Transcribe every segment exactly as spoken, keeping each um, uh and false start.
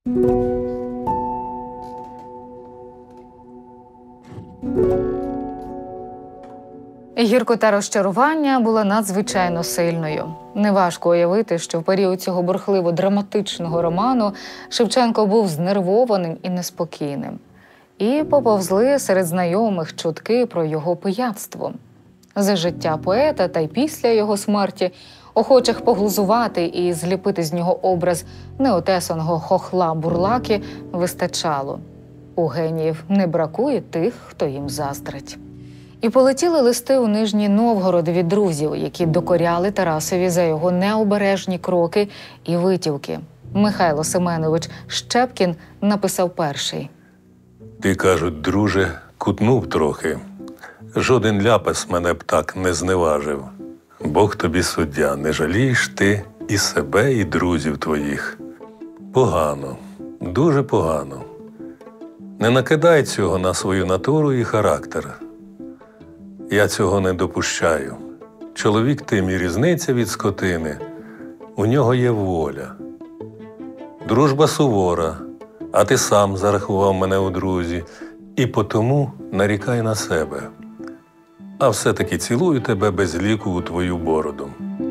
Гіркота розчарування була надзвичайно сильною. Неважко уявити, що в період цього бурхливо-драматичного роману Шевченко був знервованим і неспокійним. І поповзли серед знайомих чутки про його пияцтво. За життя поета та й після його смерті охочих поглузувати і зліпити з нього образ неотесаного хохла-бурлаки вистачало. У геніїв не бракує тих, хто їм заздрить. І полетіли листи у Нижній Новгород від друзів, які докоряли Тарасові за його необережні кроки і витівки. Михайло Семенович Щепкін написав перший. Ти, кажуть, друже, кутнув трохи. Жоден ляпас мене б так не зневажив. Бог тобі суддя, не жалієш ти і себе, і друзів твоїх. Погано, дуже погано. Не накидай цього на свою натуру і характер. Я цього не допущаю. Чоловік тим і різниця від скотини. У нього є воля. Дружба сувора, а ти сам зарахував мене у друзі. І потому нарікай на себе. А все-таки цілую тебе без ліку у твою бороду.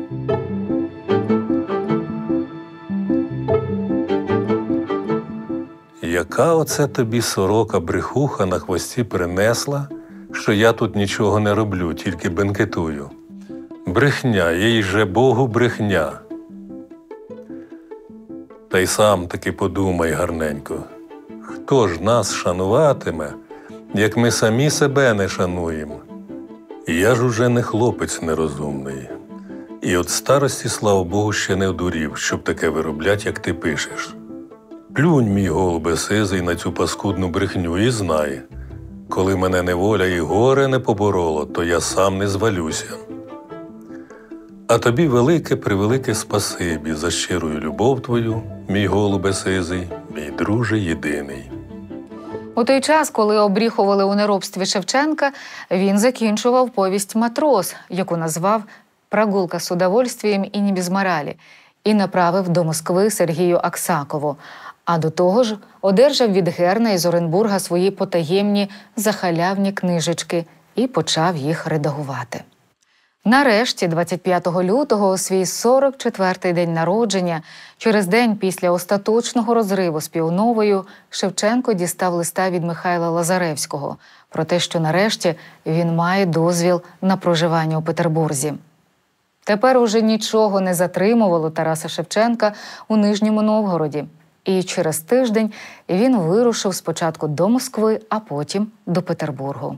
Яка оце тобі сорока-брехуха на хвості принесла, що я тут нічого не роблю, тільки бенкетую? Брехня, їй же Богу брехня. Та й сам таки подумай гарненько, хто ж нас шануватиме, як ми самі себе не шануємо? Я ж уже не хлопець нерозумний. І от старості, слава Богу, ще не одурів, щоб таке вироблять, як ти пишеш. Плюнь, мій голубе сизий, на цю паскудну брехню і знай, коли мене неволя і горе не побороло, то я сам не звалюся. А тобі велике-превелике спасибі за щирую любов твою, мій голубе сизий, мій друже єдиний. У той час, коли обріхували у неробстві Шевченка, він закінчував повість «Матрос», яку назвав «Прогулка з удовольствием і не без моралі», і направив до Москви Сергію Аксакову. А до того ж одержав від Герна із Оренбурга свої потаємні захалявні книжечки і почав їх редагувати. Нарешті, двадцять п'ятого лютого, у свій сорок четвертий день народження, через день після остаточного розриву з Піоновою, Шевченко дістав листа від Михайла Лазаревського про те, що нарешті він має дозвіл на проживання у Петербурзі. Тепер уже нічого не затримувало Тараса Шевченка у Нижньому Новгороді. І через тиждень він вирушив спочатку до Москви, а потім до Петербургу.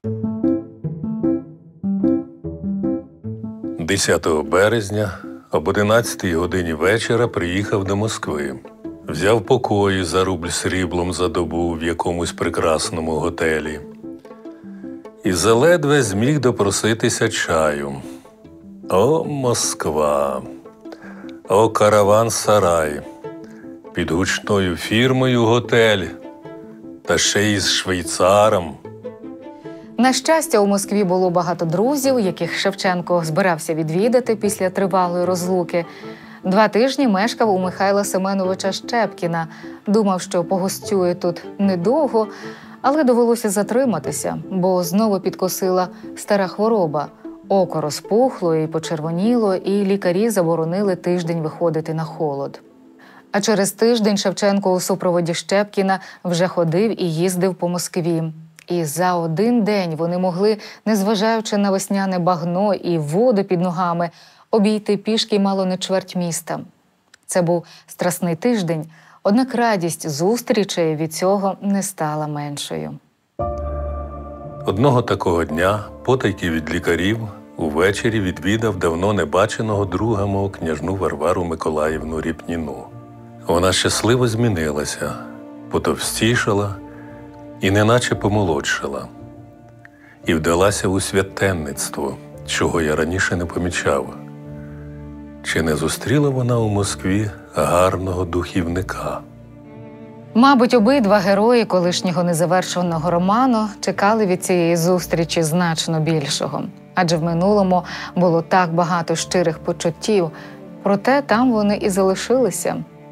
десятого березня об одинадцятій годині вечора приїхав до Москви. Взяв покої за рубль сріблом за добу в якомусь прекрасному готелі. І заледве зміг допроситися чаю. О, Москва! О, караван-сарай! Під гучною фірмою готель, та ще й з швейцаром. На щастя, у Москві було багато друзів, яких Шевченко збирався відвідати після тривалої розлуки. Два тижні мешкав у Михайла Семеновича Щепкіна. Думав, що погостює тут недовго, але довелося затриматися, бо знову підкосила стара хвороба. Око розпухло і почервоніло, і лікарі заборонили тиждень виходити на холод. А через тиждень Шевченко у супроводі Щепкіна вже ходив і їздив по Москві. І за один день вони могли, незважаючи на весняне багно і воду під ногами, обійти пішки мало не чверть міста. Це був страсний тиждень, однак радість зустрічей від цього не стала меншою. Одного такого дня, потайки від лікарів, увечері відвідав давно небаченого друга мого княжну Варвару Миколаївну Ріпніну. Вона щасливо змінилася, потовстішала і неначе помолодшала. І вдалася у священництво, чого я раніше не помічав. Чи не зустріла вона у Москві гарного духівника? Мабуть, обидва герої колишнього незавершеного роману чекали від цієї зустрічі значно більшого. Адже в минулому було так багато щирих почуттів, проте там вони і залишилися.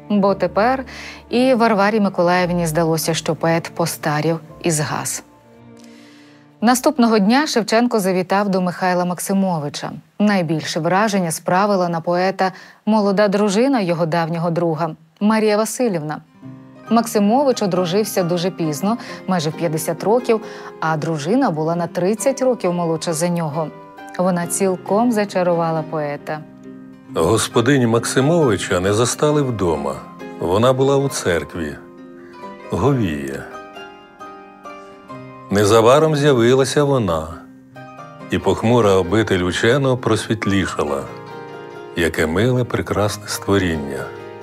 Бо тепер і Варварі Миколаївні здалося, що поет постарів і згас. Наступного дня Шевченко завітав до Михайла Максимовича. Найбільше враження справила на поета молода дружина його давнього друга Марія Василівна. Максимович одружився дуже пізно, майже в п'ятдесят років, а дружина була на тридцять років молодша за нього. Вона цілком зачарувала поета. Господині Максимовича не застали вдома. Вона була у церкві. Говіє. Незабаром з'явилася вона, і похмура обитель ученого просвітлішала. Яке миле, прекрасне створіння.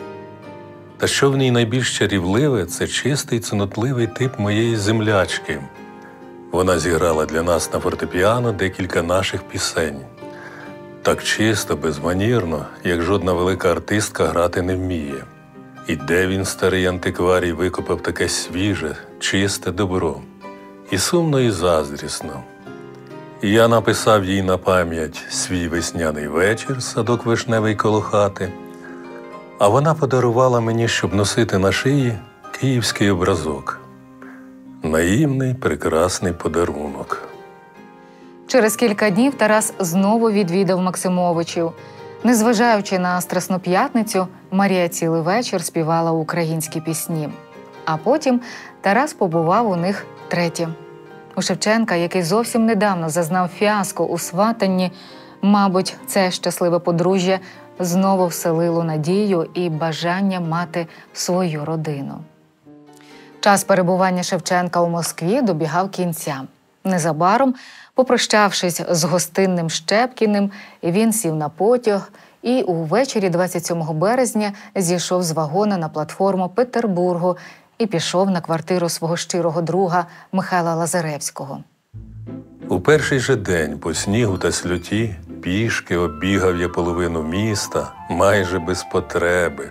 Та що в ній найбільш чарівливе – це чистий, цнотливий тип моєї землячки. Вона зіграла для нас на фортепіано декілька наших пісень. Так чисто, безманірно, як жодна велика артистка грати не вміє. І де він, старий антикварій, викопав таке свіже, чисте добро. І сумно, і заздрісно. І я написав їй на пам'ять свій весняний вечір, садок вишневий коло хати, а вона подарувала мені, щоб носити на шиї, київський образок. Наївний, прекрасний подарунок. Через кілька днів Тарас знову відвідав Максимовичів. Незважаючи на Страсну п'ятницю, Марія цілий вечір співала українські пісні. А потім Тарас побував у них третє. У Шевченка, який зовсім недавно зазнав фіаско у сватанні, мабуть, це щасливе подружжя знову вселило надію і бажання мати свою родину. Час перебування Шевченка у Москві добігав кінця. Незабаром, попрощавшись з гостинним Щепкіним, він сів на потяг і увечері двадцять сьомого березня зійшов з вагона на платформу Петербургу і пішов на квартиру свого щирого друга Михайла Лазаревського. У перший же день по снігу та сльоті пішки оббігав я половину міста майже без потреби.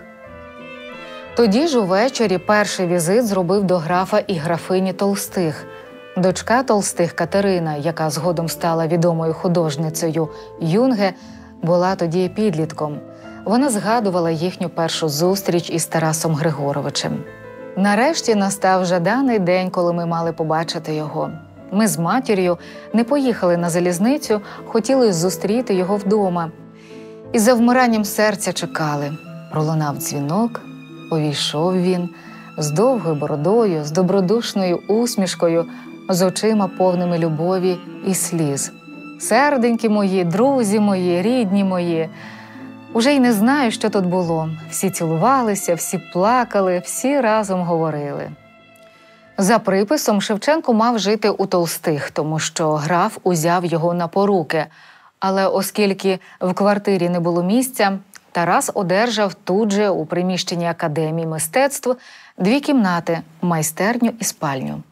Тоді ж увечері перший візит зробив до графа і графині Толстих. Дочка Толстих Катерина, яка згодом стала відомою художницею Юнге, була тоді підлітком. Вона згадувала їхню першу зустріч із Тарасом Григоровичем. Нарешті настав жаданий день, коли ми мали побачити його. Ми з матір'ю не поїхали на залізницю, хотіли зустріти його вдома. І за вмиранням серця чекали. Пролунав дзвінок, увійшов він з довгою бородою, з добродушною усмішкою, з очима повними любові і сліз. Серденькі мої, друзі мої, рідні мої. Уже й не знаю, що тут було. Всі цілувалися, всі плакали, всі разом говорили. За приписом Шевченко мав жити у Толстих, тому що граф узяв його на поруки. Але оскільки в квартирі не було місця, Тарас одержав тут же у приміщенні Академії мистецтв дві кімнати – майстерню і спальню.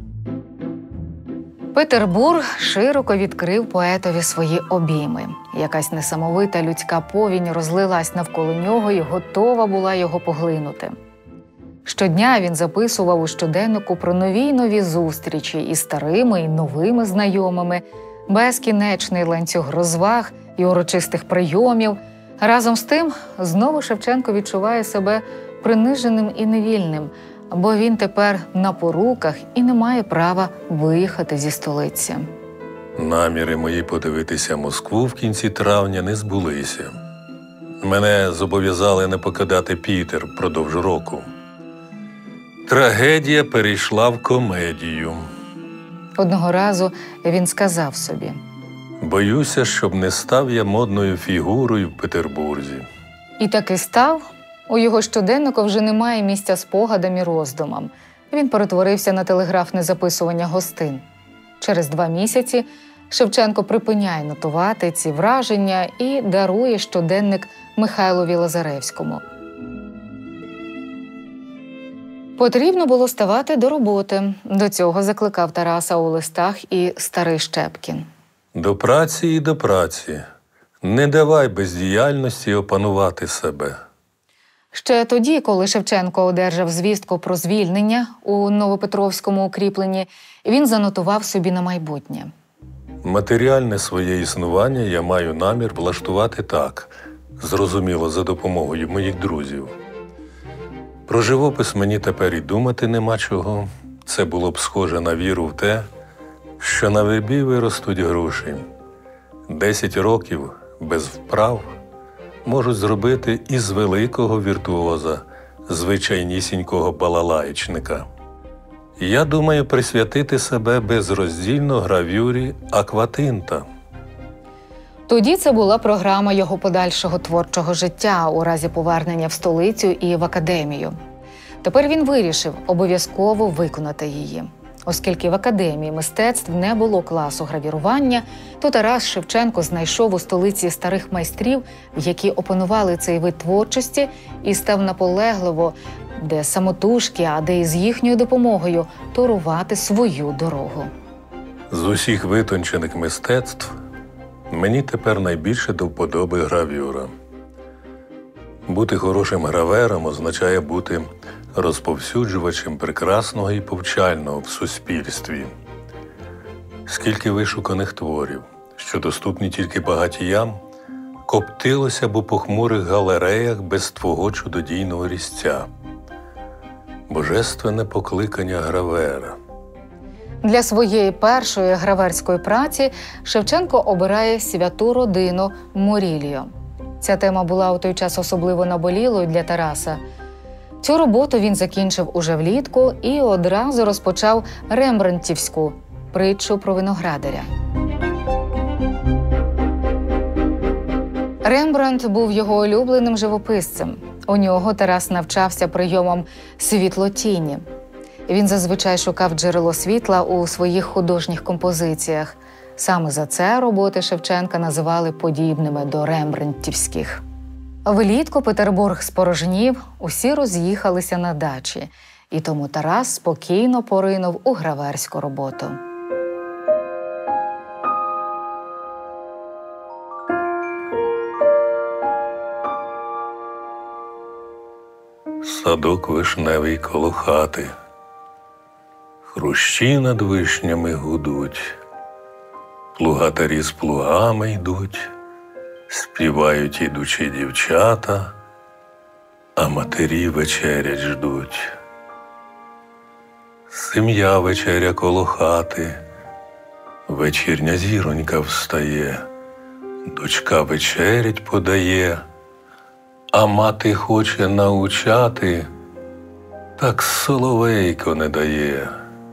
Петербург широко відкрив поетові свої обійми. Якась несамовита людська повінь розлилась навколо нього і готова була його поглинути. Щодня він записував у щоденнику про нові й нові зустрічі із старими і новими знайомими, безкінечний ланцюг розваг і урочистих прийомів. Разом з тим, знову Шевченко відчуває себе приниженим і невільним, бо він тепер на поруках і не має права виїхати зі столиці. Наміри мої подивитися Москву в кінці травня не збулися. Мене зобов'язали не покидати Пітер впродовж року. Трагедія перейшла в комедію. Одного разу він сказав собі: «Боюся, щоб не став я модною фігурою в Петербурзі». І таки став. У його щоденнику вже немає місця спогадам і роздумам. Він перетворився на телеграфне записування гостин. Через два місяці Шевченко припиняє нотувати ці враження і дарує щоденник Михайлові Лазаревському. Потрібно було ставати до роботи. До цього закликав Тараса у листах і старий Щепкін. До праці і до праці. Не давай бездіяльності опанувати себе. Ще тоді, коли Шевченко одержав звістку про звільнення у Новопетровському укріпленні, він занотував собі на майбутнє. Матеріальне своє існування я маю намір влаштувати так, зрозуміло, за допомогою моїх друзів. Про живопис мені тепер і думати нема чого. Це було б схоже на віру в те, що на вербі виростуть груші. Десять років без вправ можуть зробити із великого віртуоза звичайнісінького балалаєчника. Я думаю присвятити себе безроздільно гравюрі акватинта. Тоді це була програма його подальшого творчого життя у разі повернення в столицю і в академію. Тепер він вирішив обов'язково виконати її. Оскільки в Академії мистецтв не було класу гравірування, то Тарас Шевченко знайшов у столиці старих майстрів, які опанували цей вид творчості, і став наполегливо, де самотужки, а де і з їхньою допомогою, торувати свою дорогу. З усіх витончених мистецтв мені тепер найбільше до вподоби гравюра. Бути хорошим гравером означає бути розповсюджувачем прекрасного і повчального в суспільстві. Скільки вишуканих творів, що доступні тільки багатіям, коптилося б у похмурих галереях без твого чудодійного різця. Божественне покликання гравера. Для своєї першої граверської праці Шевченко обирає святу родину Морільо. Ця тема була у той час особливо наболілою для Тараса. Цю роботу він закінчив уже влітку і одразу розпочав рембрандтівську притчу про виноградаря. Рембрандт був його улюбленим живописцем. У нього Тарас навчався прийомам світло-тіні. Він зазвичай шукав джерело світла у своїх художніх композиціях. Саме за це роботи Шевченка називали подібними до рембрандтівських. Влітку Петербург спорожнів, усі роз'їхалися на дачі, і тому Тарас спокійно поринув у граверську роботу. Садок вишневий коло хати, хрущі над вишнями гудуть, плугатарі з плугами йдуть, співають ідучі дівчата, а матері вечерять ждуть. Сім'я вечеря коло хати, вечірня зіронька встає, дочка вечерять подає, а мати хоче научати, так соловейко не дає.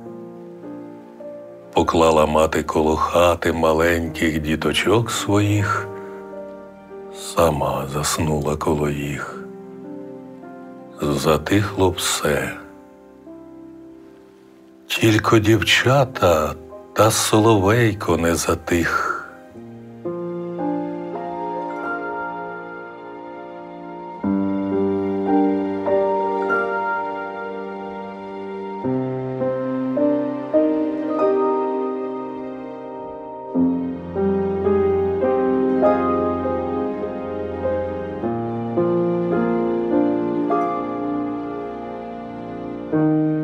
Поклала мати коло хати маленьких діточок своїх, сама заснула коло їх. Затихло все. Тільки дівчата та соловейко не затих. Thank you.